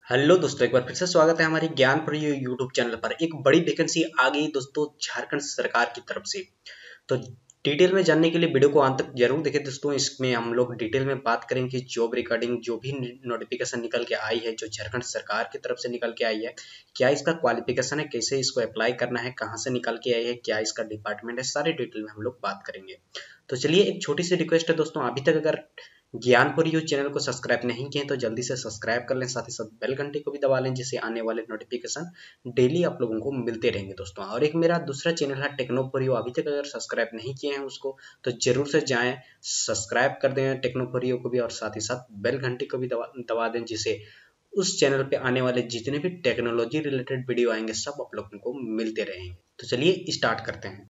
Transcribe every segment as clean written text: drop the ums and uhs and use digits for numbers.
Hello दोस्तों, एक बार फिर से स्वागत है हमारी ज्ञान पर यूट्यूब चैनल पर। एक बड़ी वैकेंसी आ गई दोस्तों झारखंड सरकार की तरफ से। तो डिटेल में जानने के लिए वीडियो को अंत तक जरूर देखें दोस्तों। इसमें हम लोग डिटेल में बात करेंगे जॉब रिगार्डिंग जो भी नोटिफिकेशन निकल के आई है, जो झारखंड सरकार की तरफ से निकल के आई है, क्या इसका क्वालिफिकेशन है, कैसे इसको अप्लाई करना है, कहाँ से निकल के आई है, क्या इसका डिपार्टमेंट है, सारी डिटेल में हम लोग बात करेंगे। तो चलिए, एक छोटी सी रिक्वेस्ट है दोस्तों, अभी तक अगर ज्ञान पर यू चैनल को सब्सक्राइब नहीं किए तो जल्दी से सब्सक्राइब कर लें, साथ ही साथ बेल घंटे को भी दबा लें, जिससे आने वाले नोटिफिकेशन डेली आप लोगों को मिलते रहेंगे दोस्तों। और एक मेरा दूसरा चैनल है टेक्नो फॉर यू, अभी तक अगर सब्सक्राइब नहीं किए हैं उसको तो जरूर से जाएं, सब्सक्राइब कर दें टेक्नो फॉर यू को भी, और साथ ही साथ बेल घंटे को भी दबा दें, जिससे उस चैनल पे आने वाले जितने भी टेक्नोलॉजी रिलेटेड वीडियो आएंगे सब आप लोगों को मिलते रहेंगे। तो चलिए स्टार्ट करते हैं।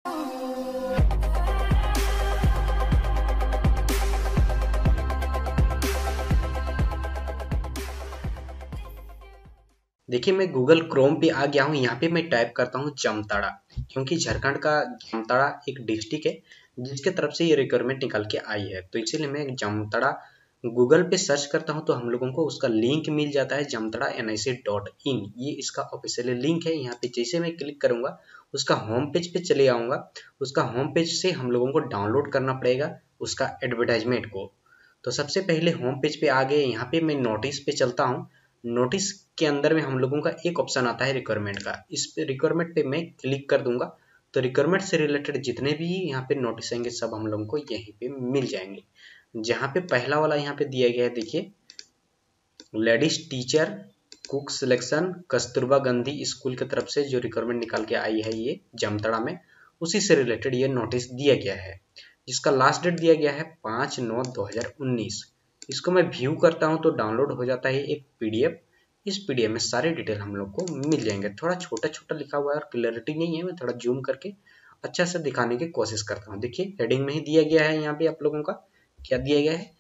देखिए, मैं गूगल क्रोम पे आ गया हूँ। यहाँ पे मैं टाइप करता हूँ जामताड़ा, क्योंकि झारखंड का जामताड़ा एक डिस्ट्रिक्ट है जिसके तरफ से ये रिक्वायरमेंट निकल के आई है। तो इसीलिए मैं जामताड़ा गूगल पे सर्च करता हूँ तो हम लोगों को उसका लिंक मिल जाता है, जामताड़ा nic.in। ये इसका ऑफिशियल लिंक है। यहाँ पे जैसे मैं क्लिक करूंगा उसका होम पेज पे चले आऊँगा। उसका होम पेज से हम लोगों को डाउनलोड करना पड़ेगा उसका एडवर्टाइजमेंट को। तो सबसे पहले होम पेज पे आ गए, यहाँ पे मैं नोटिस पे चलता हूँ। नोटिस के अंदर में हम लोगों का एक ऑप्शन आता है रिक्वायरमेंट का। इस पे रिक्वायरमेंट पे मैं क्लिक कर दूंगा तो रिक्वायरमेंट से रिलेटेड जितने भी यहाँ पे नोटिस आएंगे सब हम लोगों को यहीं पे मिल जाएंगे। जहाँ पे पहला वाला यहाँ पे दिया गया है, देखिए, ladies teacher cook selection Kasturba Gandhi school की तरफ से जो रिक्वायरमेंट निकाल के आई है ये जामताड़ा में, उसी से रिलेटेड ये नोटिस दिया गया है, जिसका लास्ट डेट दिया गया है 5/9/2019। इसको मैं व्यू करता हूं तो डाउनलोड हो जाता है एक पीडीएफ। इस पीडीएफ में सारे डिटेल हम लोग को मिल जाएंगे। थोड़ा छोटा छोटा लिखा हुआ है और क्लैरिटी नहीं है, मैं थोड़ा जूम करके अच्छा से दिखाने की कोशिश करता हूँ। देखिए, हेडिंग में ही दिया गया है यहाँ पे आप लोगों का क्या दिया गया है,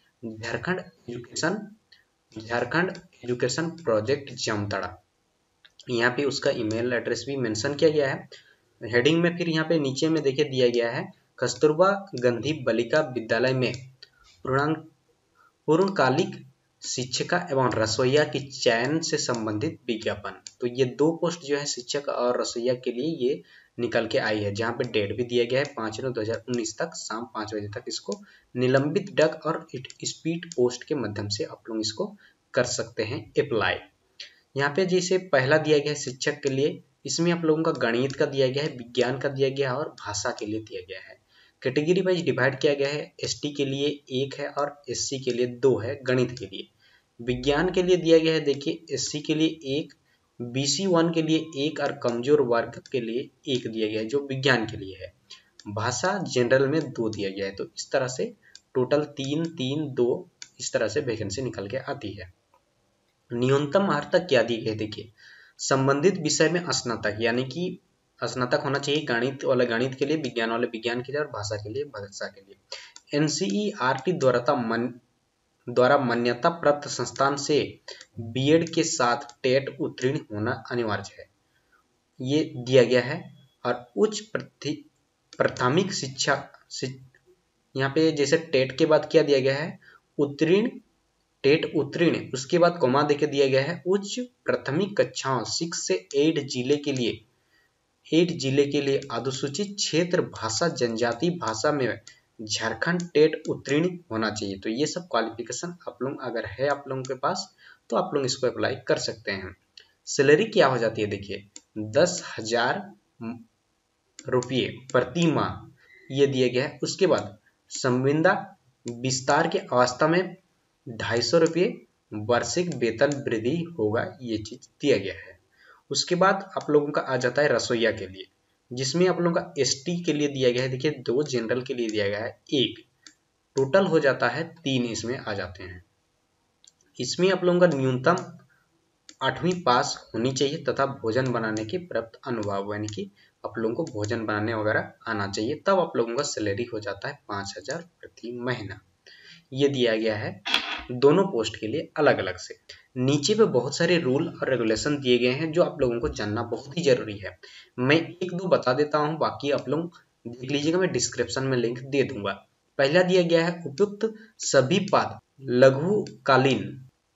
झारखंड एजुकेशन प्रोजेक्ट जामताड़ा। यहाँ पे उसका ईमेल एड्रेस भी मेंशन किया गया है हेडिंग में। फिर यहाँ पे नीचे में देखिए दिया गया है कस्तूरबा गांधी बालिका विद्यालय में पूर्णकालिक शिक्षिका एवं रसोइया की चयन से संबंधित विज्ञापन। तो ये दो पोस्ट जो है शिक्षक और रसोइया के लिए ये निकल के आई है, जहाँ पे डेट भी दिया गया है 5/9/2019 तक शाम 5 बजे तक इसको निलंबित डक और स्पीड पोस्ट के माध्यम से आप लोग इसको कर सकते हैं अप्लाई। यहाँ पे जैसे पहला दिया गया है शिक्षक के लिए, इसमें आप लोगों का गणित का दिया गया है, विज्ञान का दिया गया है और भाषा के लिए दिया गया है। कैटेगरी वाइज डिवाइड किया गया है, एसटी के लिए 1 है और एससी के लिए 2 है। गणित के लिए, विज्ञान के लिए दिया गया है, देखिए एससी के लिए 1, बीसी 1 के लिए 1 और कमजोर वर्ग के लिए 1 दिया गया है जो विज्ञान के लिए है। भाषा जनरल में 2 दिया गया है। तो इस तरह से टोटल 3 3 2 इस तरह से वैकेंसी निकल के आती है। न्यूनतम अर्हता क्या दी गई, देखिए, संबंधित विषय में स्नातक, यानी कि स्नातक होना चाहिए गणित वाले गणित के लिए, विज्ञान वाले विज्ञान के लिए और भाषा के लिए भाषा के लिए। एनसीईआरटी द्वारा मान्यता प्राप्त संस्थान से बीएड के साथ टेट उत्तीर्ण होना अनिवार्य है, ये दिया गया है। और उच्च प्राथमिक शिक्षा यहाँ पे जैसे टेट के बाद क्या दिया गया है, उत्तीर्ण, टेट उत्तीर्ण, उसके बाद कोमा देके दिया गया है उच्च प्राथमिक कक्षाओं 6 से 8 जिले के लिए अनुसूचित क्षेत्र भाषा जनजाति भाषा में झारखंड टेट उत्तीर्ण होना चाहिए। तो ये सब क्वालिफिकेशन आप लोग अगर है आप लोगों के पास तो आप लोग इसको अप्लाई कर सकते हैं। सैलरी क्या हो जाती है, देखिए 10,000 रुपये प्रति माह ये दिया गया है। उसके बाद संविदा विस्तार की अवस्था में 250 रुपये वार्षिक वेतन वृद्धि होगा, ये चीज दिया गया है। उसके बाद आप लोगों का आ जाता है रसोइया के लिए, जिसमें आप लोगों का एसटी के लिए दिया गया है, देखिए 2, जनरल के लिए दिया गया है 1, टोटल हो जाता है 3 इसमें आ जाते हैं। इसमें आप लोगों का न्यूनतम 8वीं पास होनी चाहिए तथा भोजन बनाने के प्राप्त अनुभव, यानी कि आप लोगों को भोजन बनाने वगैरह आना चाहिए, तब आप लोगों का सैलरी हो जाता है 5,000 प्रति महीना। ये दिया गया है दोनों पोस्ट के लिए अलग अलग से। नीचे पे बहुत सारे रूल और रेगुलेशन दिए गए हैं जो आप लोगों को जानना बहुत ही जरूरी है। मैं 1-2 बता देता हूं, बाकी आप लोग देख लीजिएगा, मैं डिस्क्रिप्शन में लिंक दे दूंगा। पहला दिया गया है उपयुक्त सभी पद लघुकालीन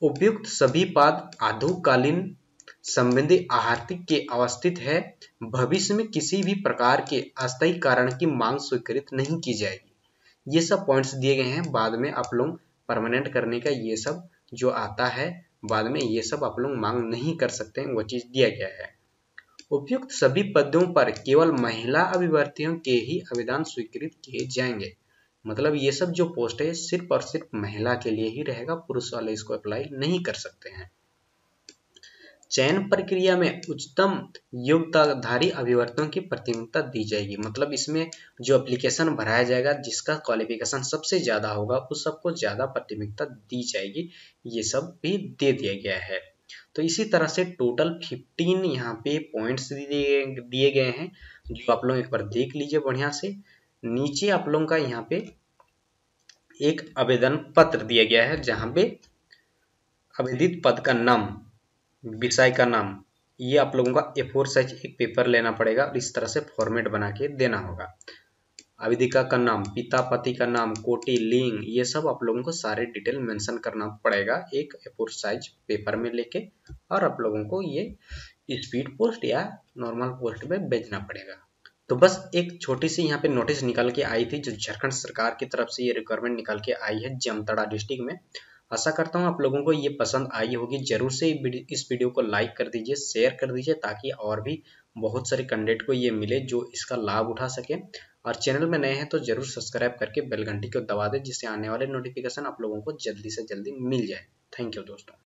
उपयुक्त सभी पद आधुकालीन संबंधी आर्थिक के अवस्थित है, भविष्य में किसी भी प्रकार के अस्थायी कारण की मांग स्वीकृत नहीं की जाएगी। ये सब पॉइंट्स दिए गए हैं, बाद में आप लोग परमानेंट करने का ये सब जो आता है बाद में ये सब आप लोग मांग नहीं कर सकते हैं, वो चीज दिया गया है। उपयुक्त सभी पदों पर केवल महिला अभ्यर्थियों के ही आवेदन स्वीकृत किए जाएंगे। मतलब ये सब जो पोस्ट है सिर्फ और सिर्फ महिला के लिए ही रहेगा, पुरुष वाले इसको अप्लाई नहीं कर सकते हैं। चयन प्रक्रिया में उच्चतम योग्यताधारी अभ्यर्थियों की प्राथमिकता दी जाएगी। मतलब इसमें जो एप्लीकेशन भराया जाएगा जिसका क्वालिफिकेशन सबसे ज्यादा होगा उस सबको ज्यादा प्राथमिकता दी जाएगी, ये सब भी दे दिया गया है। तो इसी तरह से टोटल 15 यहाँ पे पॉइंट्स दिए गए हैं, जो आप लोग एक बार देख लीजिए बढ़िया से। नीचे आप लोगों का यहाँ पे एक आवेदन पत्र दिया गया है, जहाँ पे आवेदित पद का नाम, विषय का नाम, ये आप लोगों का A4 साइज एक पेपर लेना पड़ेगा और इस तरह से फॉर्मेट बना के देना होगा। आवेदिका का नाम, पिता पति का नाम, कोटि, लिंग, ये सब आप लोगों को सारे डिटेल मेंशन करना पड़ेगा एक A4 साइज पेपर में लेके, और आप लोगों को ये स्पीड पोस्ट या नॉर्मल पोस्ट में भेजना पड़ेगा। तो बस एक छोटी सी यहाँ पे नोटिस निकाल के आई थी, जो झारखंड सरकार की तरफ से ये रिक्वायरमेंट निकाल के आई है जामताड़ा डिस्ट्रिक्ट में। आशा करता हूँ आप लोगों को ये पसंद आई होगी। जरूर से इस वीडियो को लाइक कर दीजिए, शेयर कर दीजिए, ताकि और भी बहुत सारे कैंडिडेट को ये मिले जो इसका लाभ उठा सके। और चैनल में नए हैं तो जरूर सब्सक्राइब करके बेल घंटी को दबा दें, जिससे आने वाले नोटिफिकेशन आप लोगों को जल्दी से जल्दी मिल जाए। थैंक यू दोस्तों।